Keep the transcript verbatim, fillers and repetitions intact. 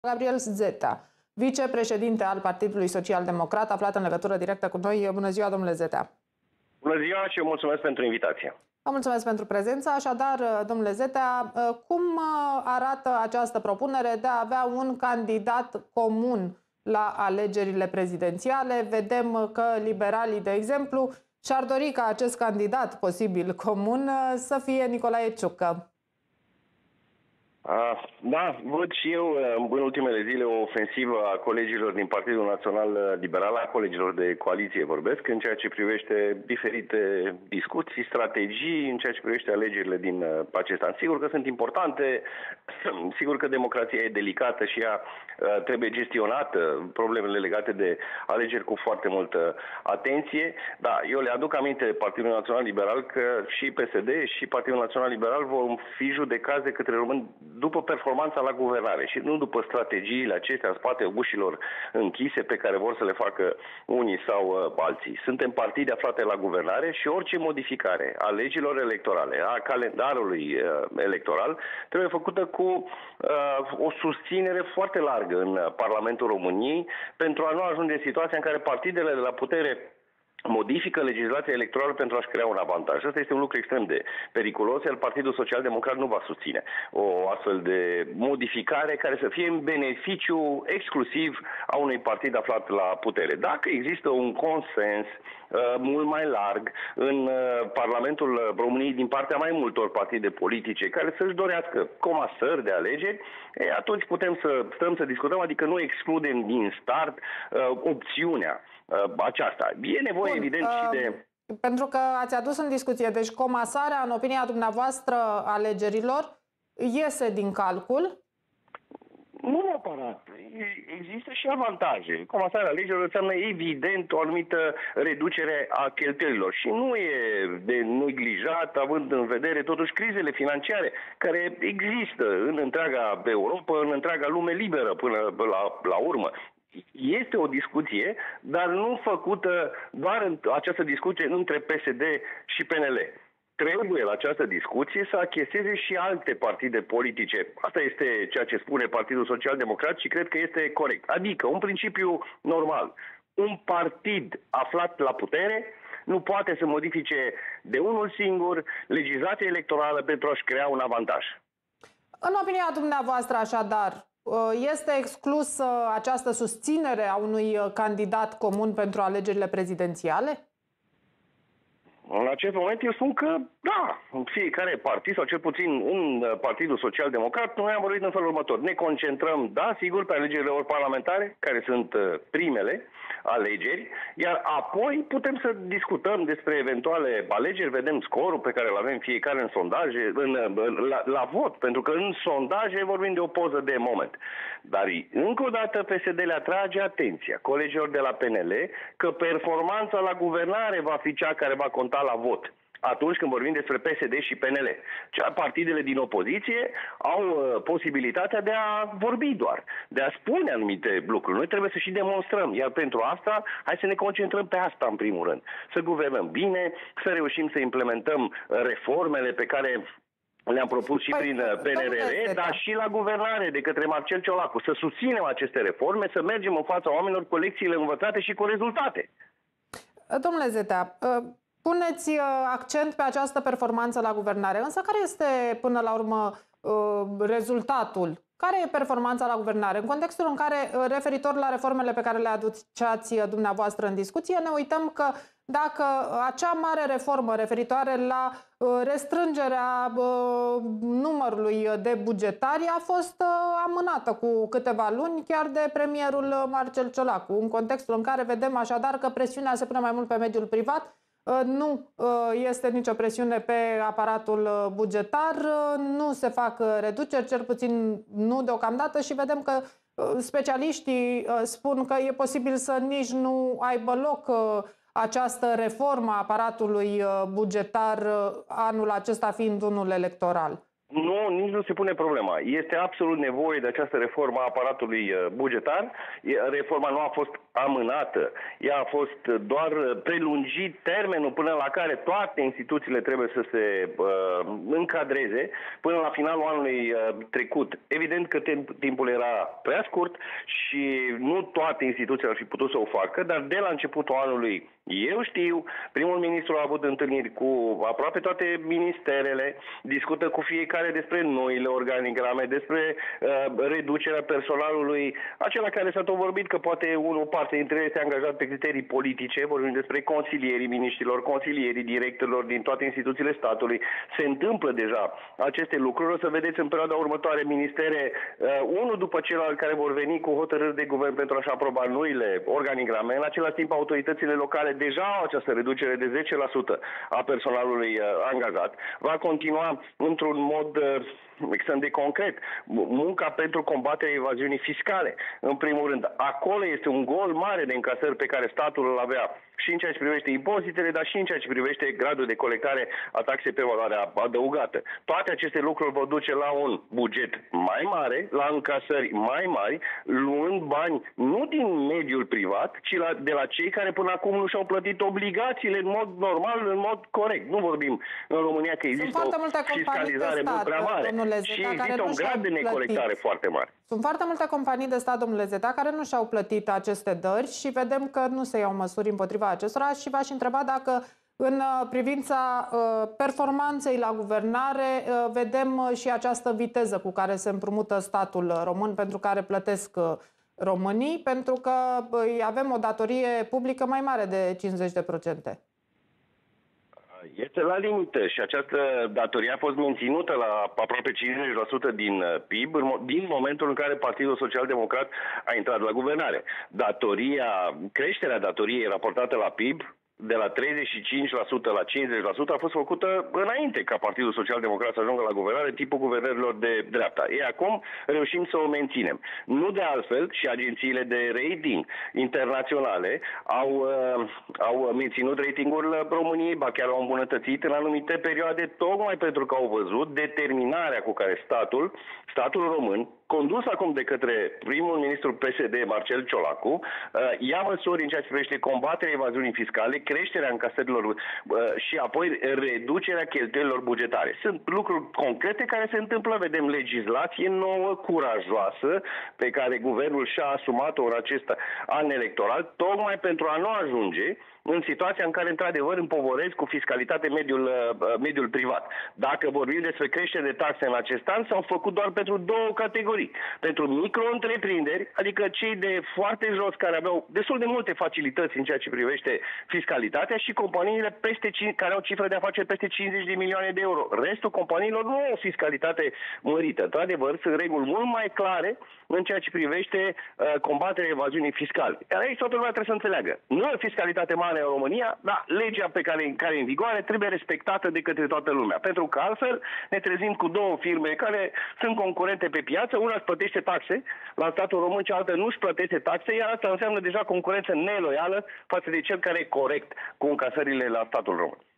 Gabriel Zetea, vicepreședinte al Partidului Social Democrat, aflat în legătură directă cu noi. Bună ziua, domnule Zetea! Bună ziua și eu mulțumesc pentru invitație. Vă mulțumesc pentru prezență. Așadar, domnule Zetea, cum arată această propunere de a avea un candidat comun la alegerile prezidențiale? Vedem că liberalii, de exemplu, și-ar dori ca acest candidat posibil comun să fie Nicolae Ciucă. Da, văd și eu în ultimele zile o ofensivă a colegilor din Partidul Național Liberal, a colegilor de coaliție vorbesc, în ceea ce privește diferite discuții, strategii, în ceea ce privește alegerile din acest an. Sigur că sunt importante, sigur că democrația e delicată și ea trebuie gestionată, problemele legate de alegeri cu foarte multă atenție, dar eu le aduc aminte Partidul Național Liberal că și P S D și Partidul Național Liberal vor fi judecați de către români după performanța la guvernare și nu după strategiile acestea în spatele ușilor închise pe care vor să le facă unii sau uh, alții. Suntem partide aflate la guvernare și orice modificare a legilor electorale, a calendarului uh, electoral, trebuie făcută cu uh, o susținere foarte largă în Parlamentul României pentru a nu ajunge în situația în care partidele de la putere modifică legislația electorală pentru a-și crea un avantaj. Asta este un lucru extrem de periculos, iar Partidul Social Democrat nu va susține o astfel de modificare care să fie în beneficiu exclusiv a unui partid aflat la putere. Dacă există un consens uh, mult mai larg în uh, Parlamentul României din partea mai multor partide politice care să-și dorească comasări de alegeri, e, atunci putem să stăm să discutăm, adică nu excludem din start uh, opțiunea aceasta. E nevoie, Bun, evident, uh, și de... Pentru că ați adus în discuție, deci comasarea, în opinia dumneavoastră, alegerilor, iese din calcul? Nu neapărat. Există și avantaje. Comasarea alegerilor înseamnă, evident, o anumită reducere a cheltuielilor. Și nu e de neglijat, având în vedere, totuși, crizele financiare care există în întreaga Europa, în întreaga lume liberă, până la, la urmă. Este o discuție, dar nu făcută doar în această discuție între P S D și P N L. Trebuie la această discuție să acheseze și alte partide politice. Asta este ceea ce spune Partidul Social Democrat și cred că este corect. Adică, un principiu normal. Un partid aflat la putere nu poate să modifice de unul singur legislația electorală pentru a-și crea un avantaj. În opinia dumneavoastră, așadar, este exclusă această susținere a unui candidat comun pentru alegerile prezidențiale? În acest moment eu spun că da, în fiecare partid, sau cel puțin în Partidul Social Democrat, noi am vorbit în felul următor. Ne concentrăm, da, sigur, pe alegerile parlamentare, care sunt primele alegeri, iar apoi putem să discutăm despre eventuale alegeri, vedem scorul pe care îl avem fiecare în sondaje, în, la, la vot, pentru că în sondaje vorbim de o poză de moment. Dar încă o dată P S D le atrage atenția colegilor de la P N L că performanța la guvernare va fi cea care va conta la vot atunci când vorbim despre P S D și P N L. Cea, partidele din opoziție au uh, posibilitatea de a vorbi doar, de a spune anumite lucruri. Noi trebuie să și demonstrăm, iar pentru asta hai să ne concentrăm pe asta în primul rând. Să guvernăm bine, să reușim să implementăm reformele pe care le-am propus și păi, prin P N R R, dar și la guvernare de către Marcel Ciolacu. Să susținem aceste reforme, să mergem în fața oamenilor cu lecțiile învățate și cu rezultate. Domnule Zetea, puneți accent pe această performanță la guvernare, însă care este până la urmă rezultatul? Care e performanța la guvernare? În contextul în care, referitor la reformele pe care le aduceați dumneavoastră în discuție, ne uităm că dacă acea mare reformă referitoare la restrângerea numărului de bugetari a fost amânată cu câteva luni chiar de premierul Marcel Ciolacu, în contextul în care vedem așadar că presiunea se pune mai mult pe mediul privat, nu este nicio presiune pe aparatul bugetar, nu se fac reduceri, cel puțin nu deocamdată, și vedem că specialiștii spun că e posibil să nici nu aibă loc această reformă a aparatului bugetar, anul acesta fiind unul electoral. Nu, nici nu se pune problema. Este absolut nevoie de această reformă a aparatului bugetar. Reforma nu a fost amânată. Ea a fost doar prelungit termenul până la care toate instituțiile trebuie să se uh, încadreze până la finalul anului uh, trecut. Evident că timpul era prea scurt și nu toate instituțiile ar fi putut să o facă, dar de la începutul anului, eu știu, primul ministru a avut întâlniri cu aproape toate ministerele, discută cu fiecare despre noile organigrame, despre uh, reducerea personalului, acela care s-a tot vorbit că poate unul parte dintre ele este angajat pe criterii politice, vorbim despre consilierii miniștrilor, consilierii directorilor din toate instituțiile statului. Se întâmplă deja aceste lucruri. O să vedeți în perioada următoare ministere, uh, unul după celălalt, care vor veni cu hotărâri de guvern pentru a-și aproba noile organigrame. În același timp, autoritățile locale deja au această reducere de zece la sută a personalului uh, angajat. Va continua într-un mod uh, extrem de concret. Munca pentru combaterea evaziunii fiscale. În primul rând, acolo este un gol mare de încasări pe care statul îl avea și în ceea ce privește impozitele, dar și în ceea ce privește gradul de colectare a taxei pe valoare adăugată. Toate aceste lucruri vor duce la un buget mai mare, la încasări mai mari, luând bani nu din mediul privat, ci la, de la cei care până acum nu și-au plătit obligațiile în mod normal, în mod corect. Nu vorbim în România că există o fiscalizare mult prea mare și există un grad de necolectare foarte mare. Sunt foarte multe companii de stat, domnule Zeta, care nu și-au plătit aceste dări și vedem că nu se iau măsuri împotriva acestora și v-aș întreba dacă în privința performanței la guvernare vedem și această viteză cu care se împrumută statul român pentru care plătesc românii, pentru că avem o datorie publică mai mare de cincizeci de procente. Este la limită și această datorie a fost menținută la aproape cincizeci la sută din P I B din momentul în care Partidul Social Democrat a intrat la guvernare. Datoria, creșterea datoriei raportată la P I B de la treizeci și cinci la sută la cincizeci la sută a fost făcută înainte ca Partidul Social Democrat să ajungă la guvernare, tipul guvernărilor de dreapta. Ei acum reușim să o menținem. Nu de altfel și agențiile de rating internaționale au, uh, au menținut ratingul României, ba chiar au îmbunătățit în anumite perioade, tocmai pentru că au văzut determinarea cu care statul, statul român, condus acum de către primul ministru P S D, Marcel Ciolacu, ia măsuri în ceea ce privește combaterea evaziunii fiscale, creșterea încasărilor și apoi reducerea cheltuielilor bugetare. Sunt lucruri concrete care se întâmplă, vedem legislație nouă, curajoasă, pe care guvernul și-a asumat-o în acest an electoral, tocmai pentru a nu ajunge în situația în care, într-adevăr, împovoresc cu fiscalitate mediul, mediul privat. Dacă vorbim despre creștere de taxe în acest an, s-au făcut doar pentru două categorii. Pentru micro-întreprinderi, adică cei de foarte jos, care aveau destul de multe facilități în ceea ce privește fiscalitatea, și companiile peste, care au cifre de afaceri peste cincizeci de milioane de euro. Restul companiilor nu au fiscalitate mărită. Într-adevăr, sunt reguli mult mai clare în ceea ce privește uh, combaterea evaziunii fiscale. Iar aici toată lumea trebuie să înțeleagă. Nu e fiscalitate mare în România, dar legea pe care, care e în vigoare trebuie respectată de către toată lumea. Pentru că altfel ne trezim cu două firme care sunt concurente pe piață, una își plătește taxe la statul român, cealaltă nu își plătește taxe, iar asta înseamnă deja concurență neloială față de cel care e corect cu încasările la statul român.